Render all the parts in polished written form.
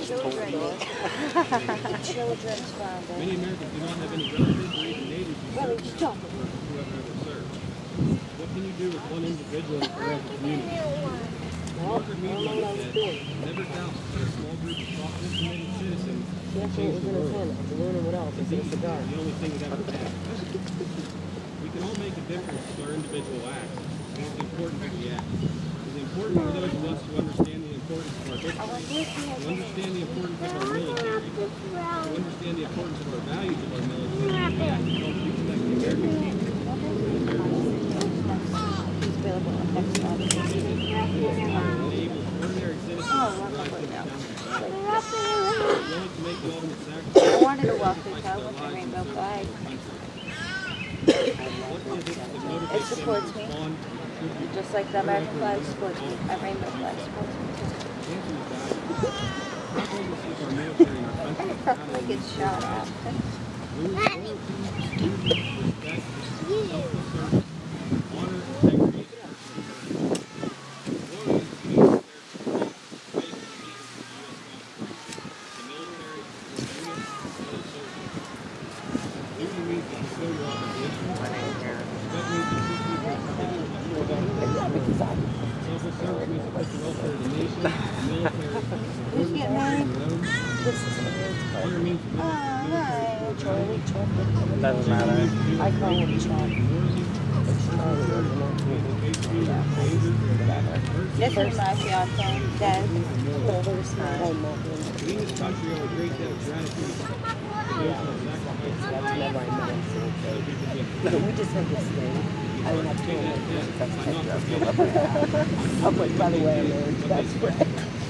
children. The children's fund. Many Americans do not have any relatives or even neighbors who serve Well, stop. whoever ever serves. What can you do with one individual in a community? Margaret Mead said, never doubt that a small group of thoughtful, committed citizens can change the world. Indeed, the only thing that ever happened. We can all make a difference with our individual acts, and it's important that we act. It's important for those of us who understand the importance of our history, to understand the importance of our military, to understand the importance of our values of our military, and we have to help reconnect the American people with American I wanted a wealthy cow with a rainbow flag. It supports me. Just like the American flag supports me. A rainbow flag supports me too. Like it's shot at. Who's getting married? This is Charlie. Doesn't matter. I call him Charlie. This is my fiance, Des. We just had this thing. I mean, I told him that's I'm like, by the way, I'm married to best friend.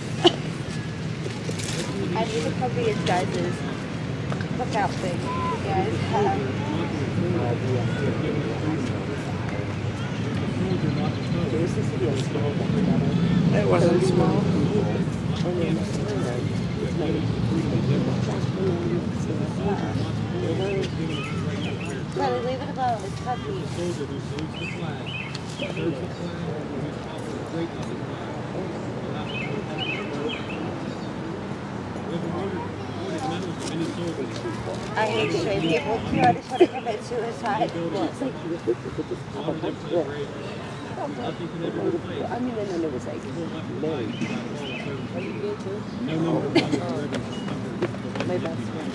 I need to cover his guys' lookout thing. Guys, It wasn't small. Charlie, leave it alone. It's puppy. I hate straight people who I just want to commit suicide. I mean, and then it was like, married. Are you good too? My best friend.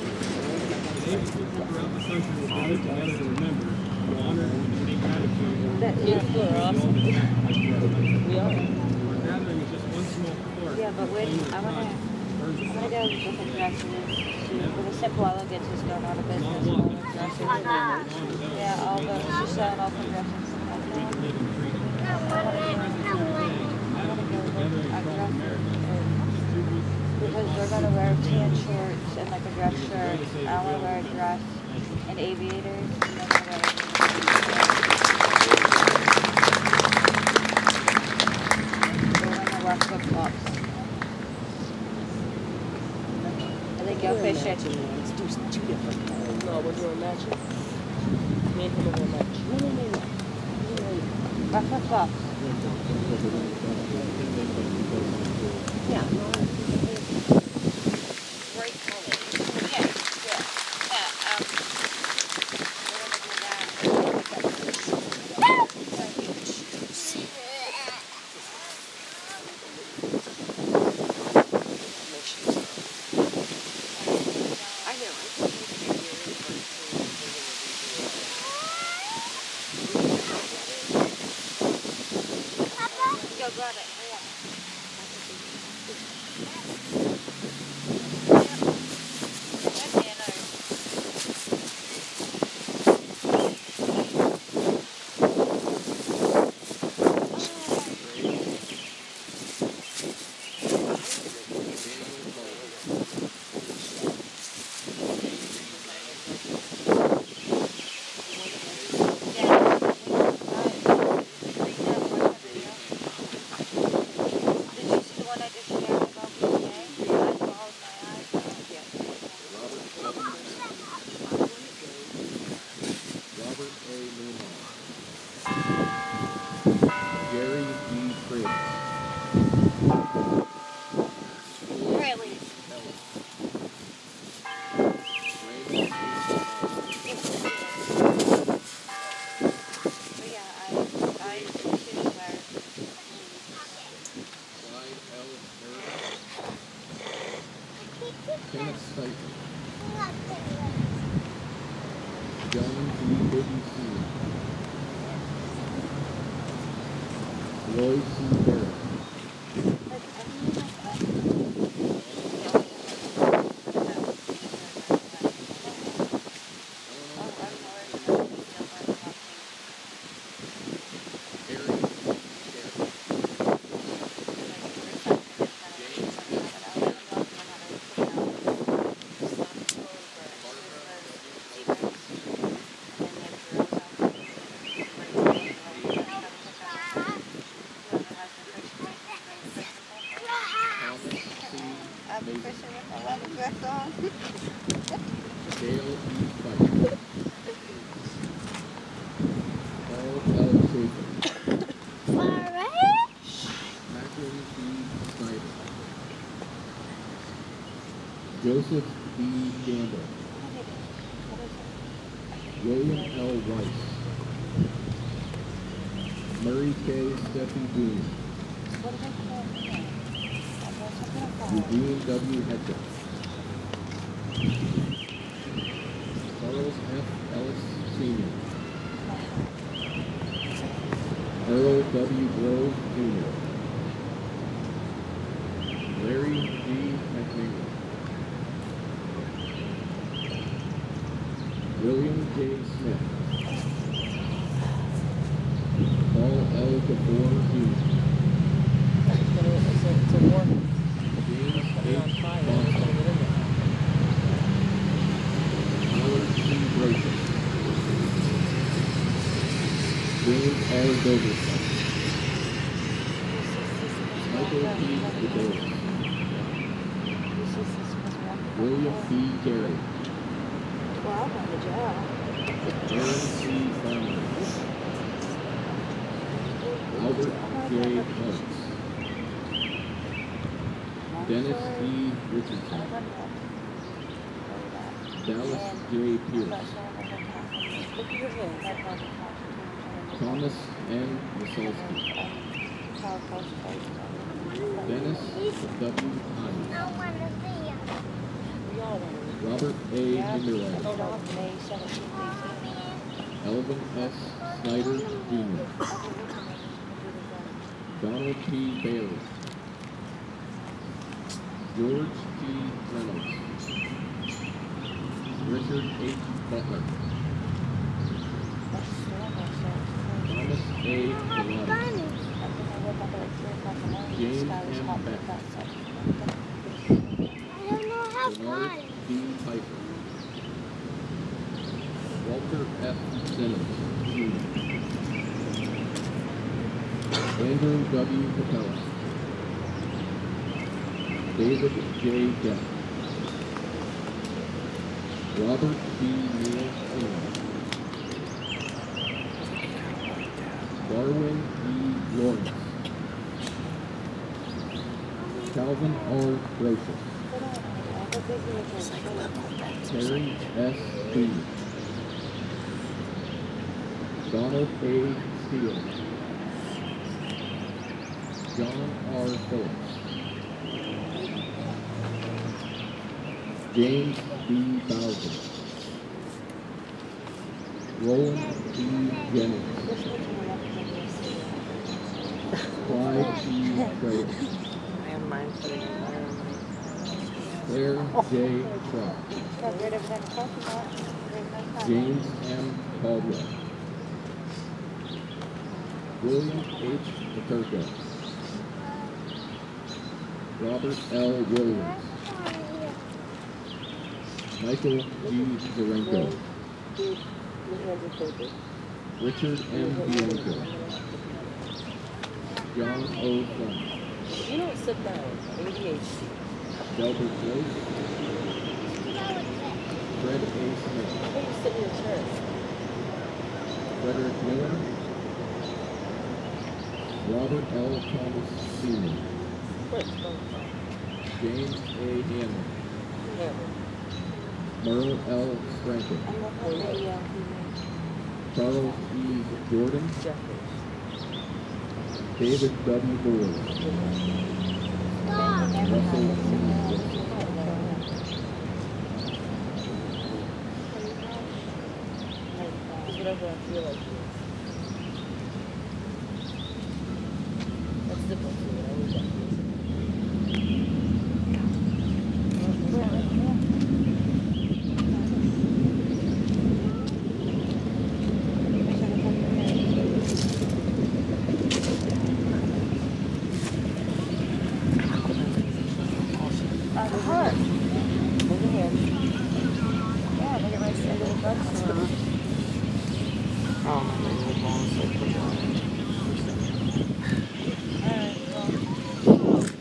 That is awesome. We are. Yeah, but when I want to go in a different direction. With a simple elegance is going out of business. Yeah, all the she's selling all the dresses. Because they're going to wear tan shorts and like a dress shirt. I want to wear a dress and aviators. We're going to wear flip-flops. I think go fishing. Let's do two different. No, we're doing matching. Me and him are going match. No. Wear flip-flops. Yeah. Great color. Yeah, yeah. Yeah, Go grab it. Yeah. Kenneth Stipler. John G. Biggie Sr. Lloyd C. Barrett. Dale E. Fife. Paul L. Schaefer. Macklin C. Snyder. Joseph B. Gamble. William L. Weiss. Murray K. Steffi Jr. Eugene W. Hedges. Charles F. Ellis Sr. Earl W. Grove Jr. Larry G. McNeil. William J. Smith. Paul L. DeBoer Jr. It's a war. James It's on H. fire. Bonson. Howard C. Brayton. James R. Doverson. Michael P. DeDoris. William P. Carey. Well, I'm going to jail. Aaron C. Farmer. Albert J. Huntz. Dennis E. Richardson. Dallas J. Pierce. Thomas N. Masalski. Dennis W. Hines. Robert A. Hinderland. Elvin S. Snyder Jr. Donald P. Bailey. George T. Reynolds. Richard H. Butler. Thomas A. Galati. James M. Beck. Bernard B. Piper. Walter F. Simmons, Jr. Andrew W. Capella. David J. Depp. Robert B. Neal Sr. Darwin E. Lawrence. Calvin R. Brocious. Terry S. Booth. Donald A. Steele. John R. Phillips. James B. Bowser. Roland E. Jennings. Clyde E. Trader. Claire J. Trout. James M. Caldwell. William H. Paterka. Robert L. Williams. Michael G. Zarenko. Richard M. Bianco. John O. Fleming. You don't sit down. ADHD. Delbert Blake. Fred A. Smith. How about you sit in your chair? Frederick Miller. Robert L. Thomas Sr. James A. Hammond. Merle L. Franklin. Charles E. Jordan. David W. Boyd. Russell E. Wilson. gonna feel like this. That's the best thing. I always got this. The heart. Look at him. Yeah, look at my little drugstore. Oh my God, the ball is so quick. Alright, well.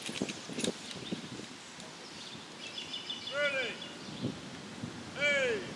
Ready. Hey.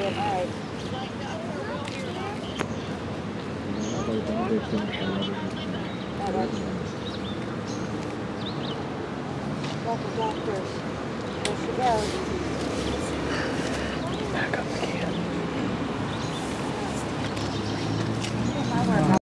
at night. Lots of doctors. There she goes. Back up the can. My work.